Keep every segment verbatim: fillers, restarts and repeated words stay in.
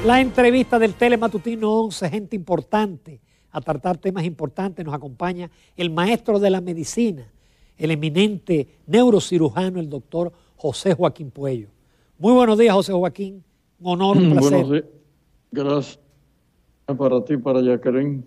La entrevista del Telematutino once, gente importante, a tratar temas importantes. Nos acompaña el maestro de la medicina, el eminente neurocirujano, el doctor José Joaquín Puello. Muy buenos días, José Joaquín. Un honor, un placer. Buenos días. Gracias para ti, para Jacqueline.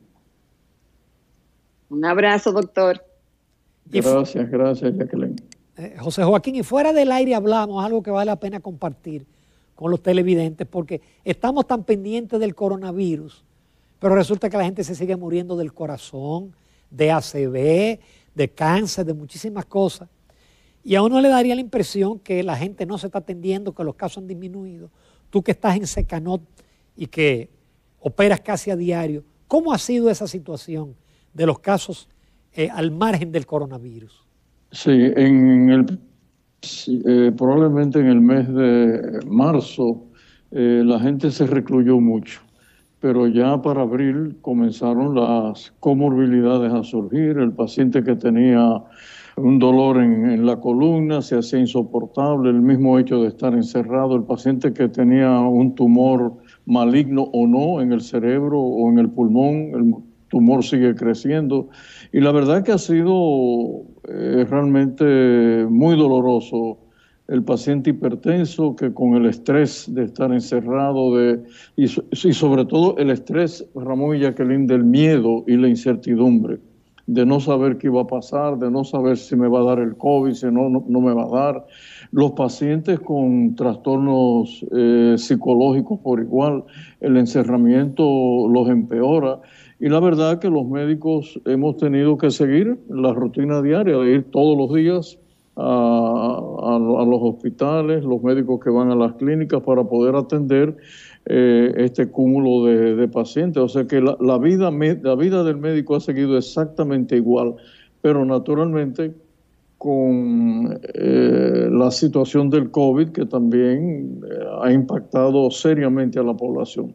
Un abrazo, doctor. Gracias, gracias, Jacqueline. Eh, José Joaquín, y fuera del aire hablamos algo que vale la pena compartir con los televidentes, porque estamos tan pendientes del coronavirus, pero resulta que la gente se sigue muriendo del corazón, de A C V, de cáncer, de muchísimas cosas. Y a uno le daría la impresión que la gente no se está atendiendo, que los casos han disminuido. Tú que estás en Secanot y que operas casi a diario, ¿cómo ha sido esa situación de los casos eh, al margen del coronavirus? Sí, en el, eh, probablemente en el mes de marzo eh, la gente se recluyó mucho, pero ya para abril comenzaron las comorbilidades a surgir. El paciente que tenía un dolor en, en la columna se hacía insoportable, el mismo hecho de estar encerrado, el paciente que tenía un tumor maligno o no en el cerebro o en el pulmón, el tumor sigue creciendo, y la verdad que ha sido eh, realmente muy doloroso. El paciente hipertenso que con el estrés de estar encerrado de, y, y sobre todo el estrés, Ramón y Jacqueline, del miedo y la incertidumbre, de no saber qué iba a pasar, de no saber si me va a dar el COVID, si no, no, no me va a dar. Los pacientes con trastornos eh, psicológicos por igual, el encerramiento los empeora. Y la verdad que los médicos hemos tenido que seguir la rutina diaria de ir todos los días a, a, a los hospitales, los médicos que van a las clínicas para poder atender eh, este cúmulo de, de pacientes. O sea que la, la, vida, la vida del médico ha seguido exactamente igual, pero naturalmente con eh, la situación del COVID que también eh, ha impactado seriamente a la población.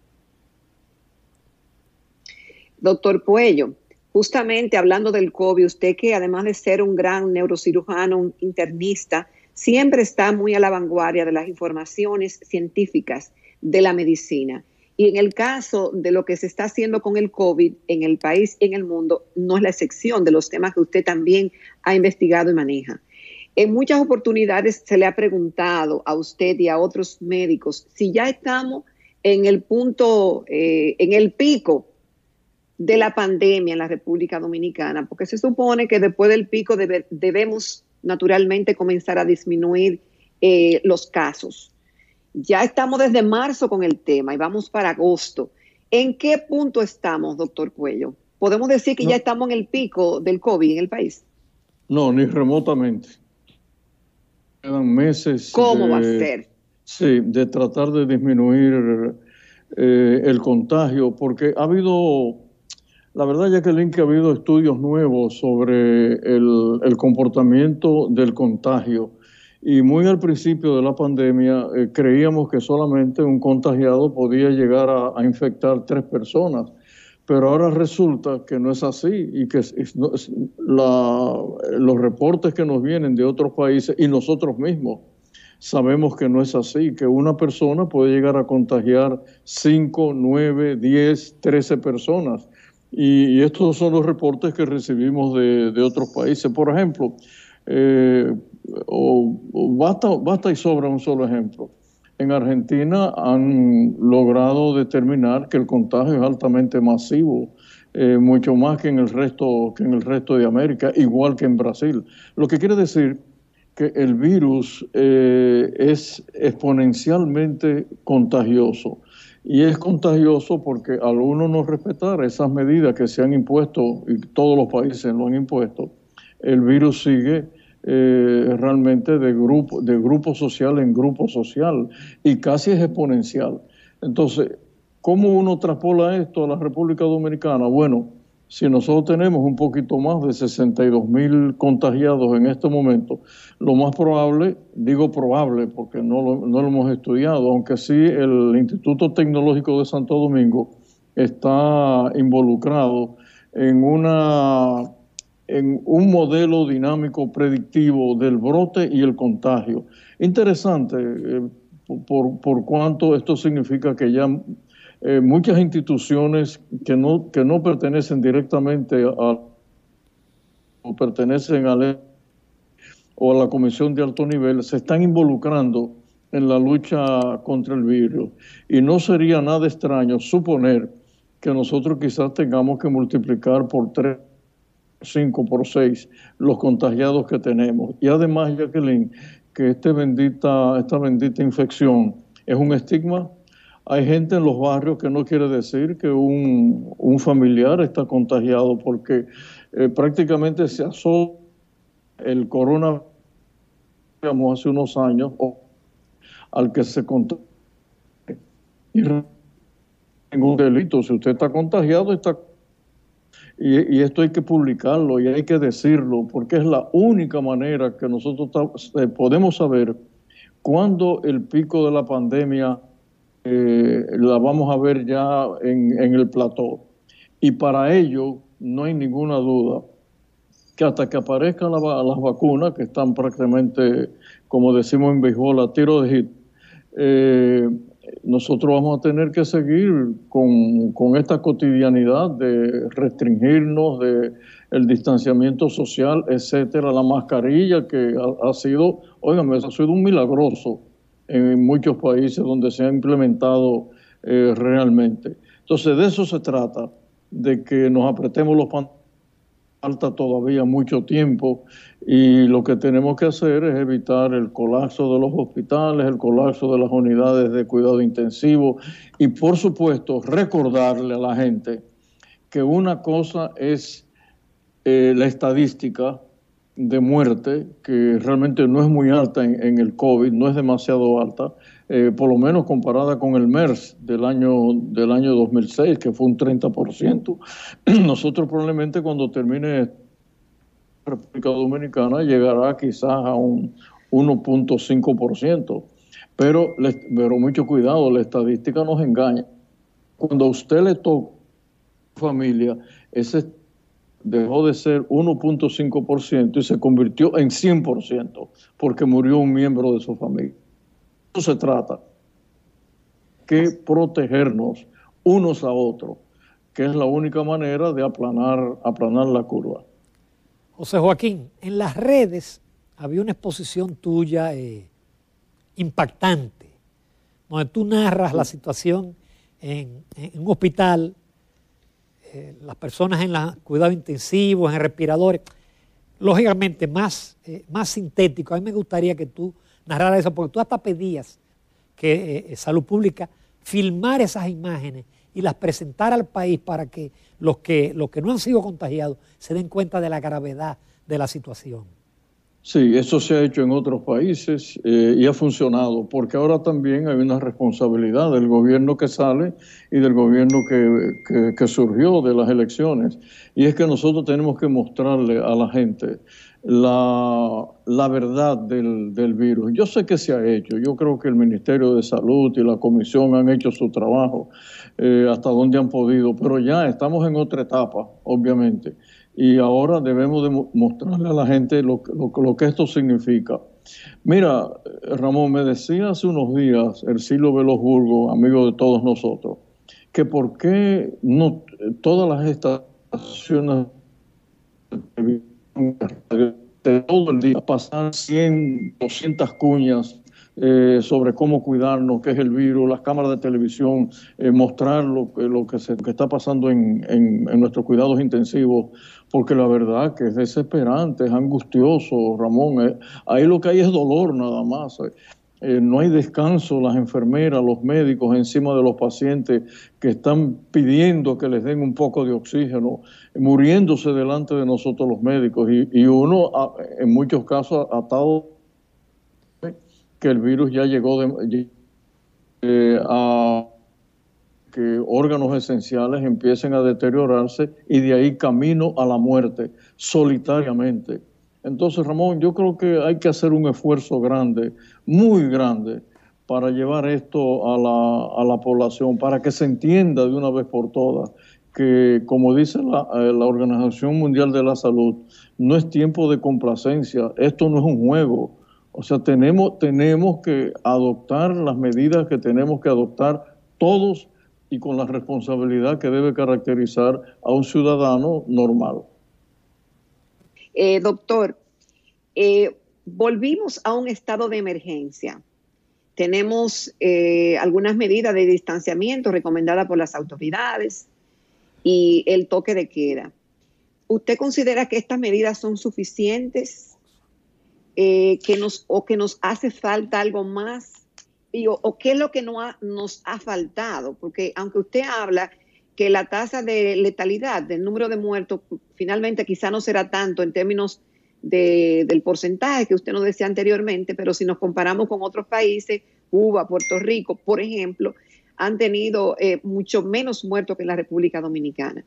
Doctor Puello, justamente hablando del COVID, usted que además de ser un gran neurocirujano, un internista, siempre está muy a la vanguardia de las informaciones científicas de la medicina. Y en el caso de lo que se está haciendo con el COVID en el país y en el mundo, no es la excepción de los temas que usted también ha investigado y maneja. En muchas oportunidades se le ha preguntado a usted y a otros médicos si ya estamos en el punto, eh, en el pico de la pandemia en la República Dominicana, porque se supone que después del pico debe, debemos naturalmente comenzar a disminuir eh, los casos. Ya estamos desde marzo con el tema y vamos para agosto. ¿En qué punto estamos, doctor Puello? ¿Podemos decir que no. ya estamos en el pico del COVID en el país? No, ni remotamente. Quedan meses. ¿Cómo de, va a ser? Sí, de tratar de disminuir eh, el contagio, porque ha habido... La verdad, Jacqueline, que ha habido estudios nuevos sobre el, el comportamiento del contagio. Y muy al principio de la pandemia eh, creíamos que solamente un contagiado podía llegar a, a infectar tres personas. Pero ahora resulta que no es así y que es, es, la, los reportes que nos vienen de otros países y nosotros mismos sabemos que no es así, que una persona puede llegar a contagiar cinco, nueve, diez, trece personas. Y, y estos son los reportes que recibimos de, de otros países. Por ejemplo, eh, o, o basta, basta y sobra un solo ejemplo. En Argentina han logrado determinar que el contagio es altamente masivo, eh, mucho más que en el resto, que en el resto de América, igual que en Brasil. Lo que quiere decir que el virus eh, es exponencialmente contagioso. Y es contagioso porque al uno no respetar esas medidas que se han impuesto, y todos los países lo han impuesto, el virus sigue eh, realmente de grupo, de grupo social en grupo social y casi es exponencial. Entonces, ¿cómo uno traspola esto a la República Dominicana? Bueno, si nosotros tenemos un poquito más de sesenta y dos mil contagiados en este momento, lo más probable, digo probable porque no lo, no lo hemos estudiado, aunque sí el Instituto Tecnológico de Santo Domingo está involucrado en, una, en un modelo dinámico predictivo del brote y el contagio. Interesante, eh, por, por cuanto esto significa que ya eh, muchas instituciones que no, que no pertenecen directamente a o pertenecen a o a la Comisión de Alto Nivel se están involucrando en la lucha contra el virus. Y no sería nada extraño suponer que nosotros quizás tengamos que multiplicar por tres, cinco, por seis los contagiados que tenemos. Y además, Jacqueline, que este bendita, esta bendita infección es un estigma. Hay gente en los barrios que no quiere decir que un, un familiar está contagiado porque eh, prácticamente se asocia el coronavirus hace unos años o al que se contagia. Y ningún delito. Si usted está contagiado, está... Y, y esto hay que publicarlo y hay que decirlo porque es la única manera que nosotros eh, podemos saber cuándo el pico de la pandemia Eh, la vamos a ver ya en, en el plató. Y para ello no hay ninguna duda que hasta que aparezcan la, las vacunas, que están prácticamente, como decimos en béisbol, a tiro de hit, eh, nosotros vamos a tener que seguir con, con esta cotidianidad de restringirnos, de el distanciamiento social, etcétera, la mascarilla que ha, ha sido, óigame, ha sido un milagroso en muchos países donde se ha implementado eh, realmente. Entonces, de eso se trata, de que nos apretemos los pantalones. Falta todavía mucho tiempo y lo que tenemos que hacer es evitar el colapso de los hospitales, el colapso de las unidades de cuidado intensivo y, por supuesto, recordarle a la gente que una cosa es eh, la estadística de muerte, que realmente no es muy alta en, en el COVID, no es demasiado alta, eh, por lo menos comparada con el MERS del año, del año dos mil seis, que fue un treinta por ciento. Nosotros probablemente cuando termine la República Dominicana llegará quizás a un uno punto cinco por ciento, pero, pero mucho cuidado, la estadística nos engaña. Cuando a usted le toca familia, ese dejó de ser uno punto cinco por ciento y se convirtió en cien por ciento porque murió un miembro de su familia. Eso se trata, que protegernos unos a otros, que es la única manera de aplanar, aplanar la curva. José Joaquín, en las redes había una exposición tuya eh, impactante, donde tú narras la situación en, en un hospital, Eh, las personas en los cuidados intensivos, en respiradores, lógicamente más, eh, más sintético. A mí me gustaría que tú narraras eso, porque tú hasta pedías que eh, Salud Pública filmara esas imágenes y las presentara al país para que los que, los que no han sido contagiados se den cuenta de la gravedad de la situación. Sí, eso se ha hecho en otros países eh, y ha funcionado, porque ahora también hay una responsabilidad del gobierno que sale y del gobierno que, que, que surgió de las elecciones. Y es que nosotros tenemos que mostrarle a la gente la, la verdad del, del virus. Yo sé que se ha hecho, yo creo que el Ministerio de Salud y la Comisión han hecho su trabajo eh, hasta donde han podido, pero ya estamos en otra etapa, obviamente. Y ahora debemos de mostrarle a la gente lo, lo, lo que esto significa. Mira, Ramón, me decía hace unos días Ercilio Veloz Burgos, amigo de todos nosotros, que por qué no todas las estaciones de todo el día pasan cien, doscientas cuñas Eh, sobre cómo cuidarnos, qué es el virus, las cámaras de televisión, eh, mostrar lo, lo, que se, lo que está pasando en, en, en nuestros cuidados intensivos, porque la verdad que es desesperante, es angustioso, Ramón. Eh, ahí lo que hay es dolor nada más. Eh, no hay descanso, las enfermeras, los médicos encima de los pacientes que están pidiendo que les den un poco de oxígeno, muriéndose delante de nosotros los médicos, y, y uno en muchos casos atado que el virus ya llegó de, eh, a que órganos esenciales empiecen a deteriorarse y de ahí camino a la muerte, solitariamente. Entonces, Ramón, yo creo que hay que hacer un esfuerzo grande, muy grande, para llevar esto a la, a la población, para que se entienda de una vez por todas que, como dice la, la Organización Mundial de la Salud, no es tiempo de complacencia, esto no es un juego. O sea, tenemos, tenemos que adoptar las medidas que tenemos que adoptar todos y con la responsabilidad que debe caracterizar a un ciudadano normal. Eh, doctor, eh, volvimos a un estado de emergencia. Tenemos eh, algunas medidas de distanciamiento recomendadas por las autoridades y el toque de queda. ¿Usted considera que estas medidas son suficientes eh, que nos, o que nos hace falta algo más? Y, o, ¿O qué es lo que no ha, nos ha faltado? Porque aunque usted habla que la tasa de letalidad, del número de muertos, finalmente quizá no será tanto en términos de, del porcentaje que usted nos decía anteriormente, pero si nos comparamos con otros países, Cuba, Puerto Rico, por ejemplo, han tenido eh, mucho menos muertos que en la República Dominicana.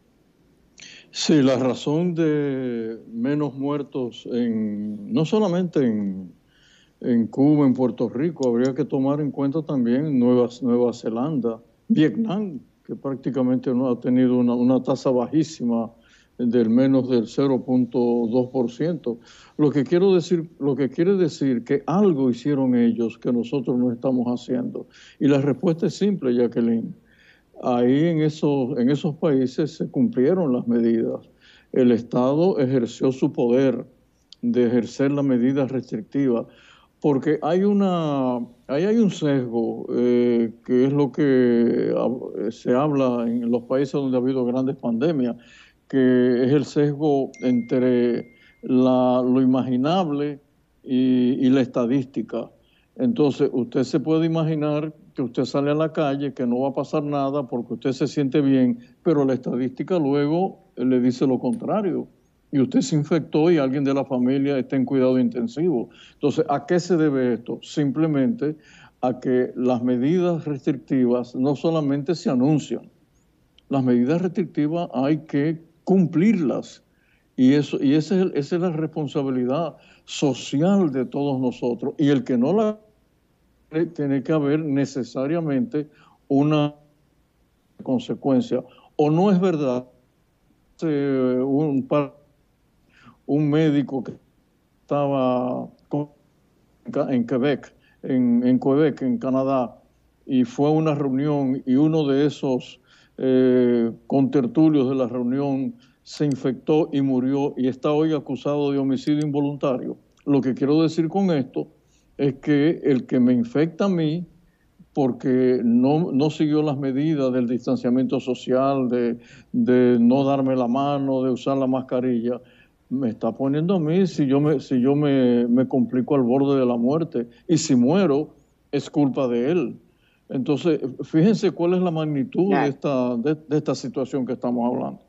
Sí, la razón de menos muertos, en, no solamente en, en Cuba, en Puerto Rico, habría que tomar en cuenta también Nueva, Nueva Zelanda, Vietnam, que prácticamente no ha tenido una, una tasa bajísima del menos del cero punto dos por ciento. Lo que quiero decir, lo que quiere decir que algo hicieron ellos que nosotros no estamos haciendo. Y la respuesta es simple, Jacqueline. Ahí en esos, en esos países se cumplieron las medidas. El Estado ejerció su poder de ejercer la medida restrictiva, porque hay una, ahí hay un sesgo, eh, que es lo que se habla en los países donde ha habido grandes pandemias, que es el sesgo entre la, lo imaginable y, y la estadística. Entonces, usted se puede imaginar que usted sale a la calle, que no va a pasar nada porque usted se siente bien, pero la estadística luego le dice lo contrario. Y usted se infectó y alguien de la familia está en cuidado intensivo. Entonces, ¿a qué se debe esto? Simplemente a que las medidas restrictivas no solamente se anuncian. Las medidas restrictivas hay que cumplirlas. Y, eso, y ese es el, esa es la responsabilidad social de todos nosotros. Y el que no la tiene que haber necesariamente una consecuencia. O no es verdad, eh, un, un médico que estaba en Quebec, en, en Quebec, en Canadá, y fue a una reunión y uno de esos eh, contertulios de la reunión se infectó y murió y está hoy acusado de homicidio involuntario. Lo que quiero decir con esto es que el que me infecta a mí porque no, no siguió las medidas del distanciamiento social, de, de no darme la mano, de usar la mascarilla, me está poniendo a mí si yo, me, si yo me, me complico al borde de la muerte. Y si muero, es culpa de él. Entonces, fíjense cuál es la magnitud de esta, de, de esta situación que estamos hablando.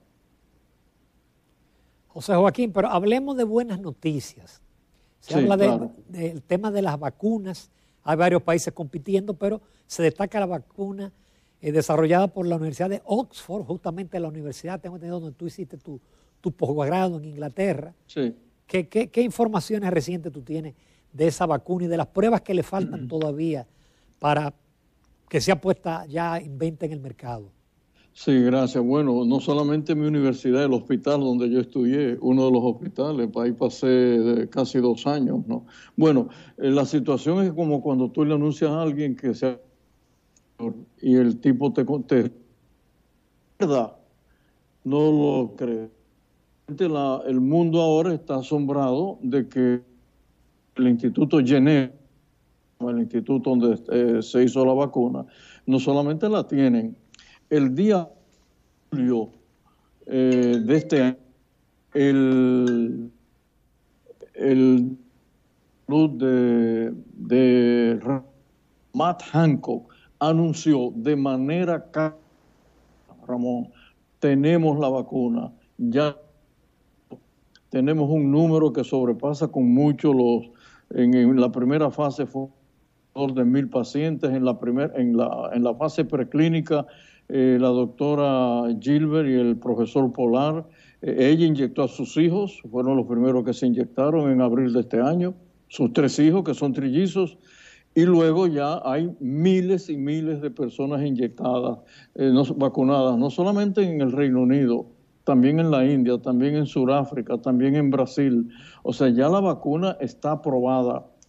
José Joaquín, pero hablemos de buenas noticias. Se sí, habla de, claro. del tema de las vacunas. Hay varios países compitiendo, pero se destaca la vacuna eh, desarrollada por la Universidad de Oxford, justamente la universidad, tengo entendido, donde tú hiciste tu, tu posgrado en Inglaterra. Sí. ¿Qué, qué, ¿Qué informaciones recientes tú tienes de esa vacuna y de las pruebas que le faltan todavía para que sea puesta ya en venta en el mercado? Sí, gracias. Bueno, no solamente mi universidad, el hospital donde yo estudié, uno de los hospitales, ahí pasé casi dos años, ¿no? Bueno, eh, la situación es como cuando tú le anuncias a alguien que sea y el tipo te contesta, ¿verdad? No lo cree. La, el mundo ahora está asombrado de que el Instituto Jenner, el instituto donde eh, se hizo la vacuna, no solamente la tienen. El día julio eh, de este año, el, el de, de Matt Hancock anunció de manera clara, Ramón, tenemos la vacuna, ya tenemos un número que sobrepasa con mucho los, en, en la primera fase fue de mil pacientes, en la, primer, en la, en la fase preclínica eh, la doctora Gilbert y el profesor Polar, eh, ella inyectó a sus hijos, fueron los primeros que se inyectaron en abril de este año, sus tres hijos que son trillizos, y luego ya hay miles y miles de personas inyectadas, eh, no, vacunadas, no solamente en el Reino Unido, también en la India, también en Sudáfrica, también en Brasil. O sea, ya la vacuna está aprobada.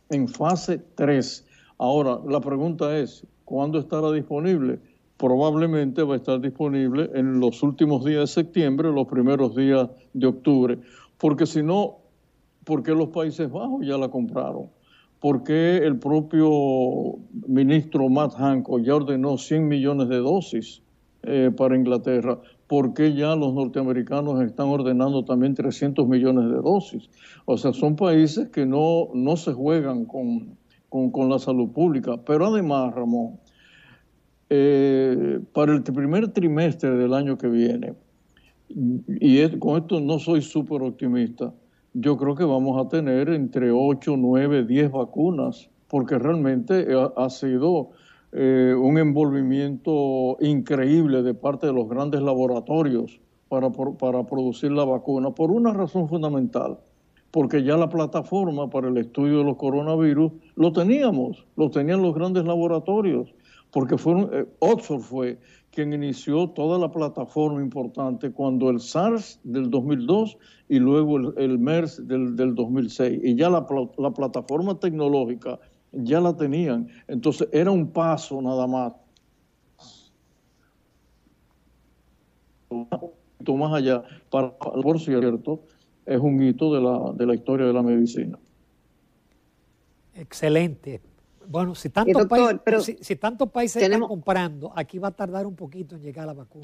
en fase tres. Ahora, la pregunta es, ¿cuándo estará disponible? Probablemente va a estar disponible en los últimos días de septiembre, los primeros días de octubre, porque si no, ¿por qué los Países Bajos ya la compraron? ¿Por qué el propio ministro Matt Hancock ya ordenó cien millones de dosis eh, para Inglaterra? ¿Por qué ya los norteamericanos están ordenando también trescientos millones de dosis? O sea, son países que no, no se juegan con, con, con la salud pública. Pero además, Ramón, eh, para el primer trimestre del año que viene, y es, con esto no soy súper optimista, yo creo que vamos a tener entre ocho, nueve, diez vacunas, porque realmente ha, ha sido eh, un envolvimiento increíble de parte de los grandes laboratorios para, por, para producir la vacuna, por una razón fundamental, porque ya la plataforma para el estudio de los coronavirus lo teníamos, lo tenían los grandes laboratorios, porque fueron, eh, Oxford fue quien inició toda la plataforma importante cuando el SARS del dos mil dos y luego el, el MERS del, del dos mil seis. Y ya la, la plataforma tecnológica ya la tenían. Entonces era un paso nada más. Un poquito más allá, para, por cierto, es un hito de la, de la historia de la medicina. Excelente. Bueno, si tantos, doctor, países, pero si, si tantos países tenemos... están comprando, aquí va a tardar un poquito en llegar la vacuna.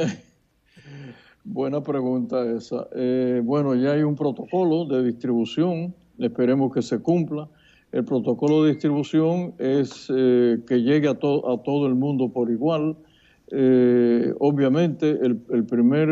Buena pregunta esa. Eh, bueno, ya hay un protocolo de distribución, esperemos que se cumpla. El protocolo de distribución es eh, que llegue a, to a todo el mundo por igual. Eh, obviamente, el, el primer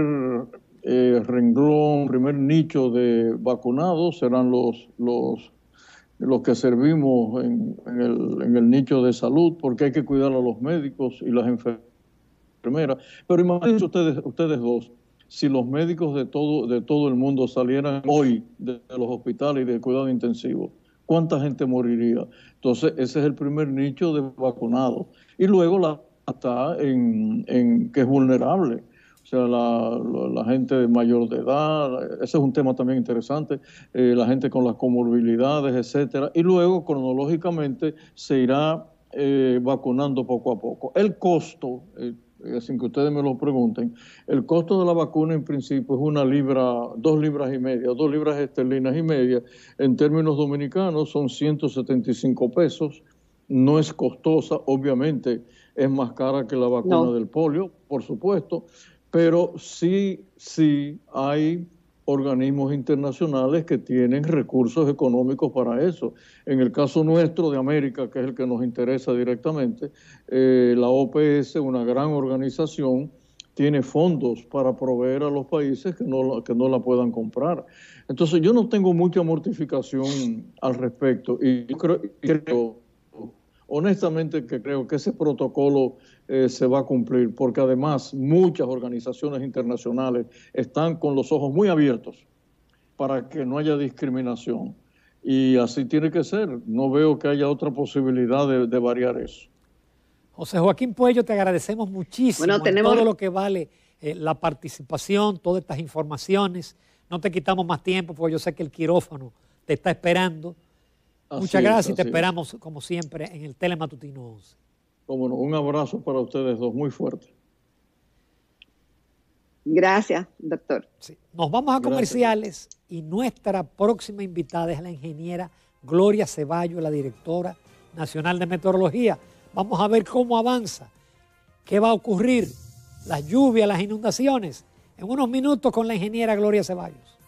eh, renglón, primer nicho de vacunados serán los... los los que servimos en, en, el, en el nicho de salud, porque hay que cuidar a los médicos y las enfermeras. Pero imagínense ustedes, ustedes dos, si los médicos de todo, de todo el mundo salieran hoy de, de los hospitales y de cuidado intensivo, ¿cuánta gente moriría? Entonces, ese es el primer nicho de vacunados. Y luego la está en, en que es vulnerable. O sea, la, la, la gente mayor de edad, ese es un tema también interesante, eh, la gente con las comorbilidades, etcétera. Y luego, cronológicamente, se irá eh, vacunando poco a poco. El costo, eh, sin que ustedes me lo pregunten, el costo de la vacuna en principio es una libra, dos libras y media, dos libras esterlinas y media. En términos dominicanos son ciento setenta y cinco pesos. No es costosa, obviamente es más cara que la vacuna no. del polio, por supuesto. Pero sí, sí hay organismos internacionales que tienen recursos económicos para eso. En el caso nuestro de América, que es el que nos interesa directamente, eh, la O P S, una gran organización, tiene fondos para proveer a los países que no, que no la puedan comprar. Entonces yo no tengo mucha mortificación al respecto y yo creo, creo honestamente que creo que ese protocolo eh, se va a cumplir, porque además muchas organizaciones internacionales están con los ojos muy abiertos para que no haya discriminación. Y así tiene que ser. No veo que haya otra posibilidad de, de variar eso. José Joaquín Puello, te agradecemos muchísimo bueno, tenemos... todo lo que vale eh, la participación, todas estas informaciones. No te quitamos más tiempo, porque yo sé que el quirófano te está esperando. Así Muchas gracias es, y te esperamos, es. como siempre, en el Telematutino once. Cómo no, un abrazo para ustedes dos, muy fuerte. Gracias, doctor. Sí. Nos vamos a comerciales gracias. Y nuestra próxima invitada es la ingeniera Gloria Ceballos, la directora nacional de meteorología. Vamos a ver cómo avanza, qué va a ocurrir, las lluvias, las inundaciones. En unos minutos con la ingeniera Gloria Ceballos.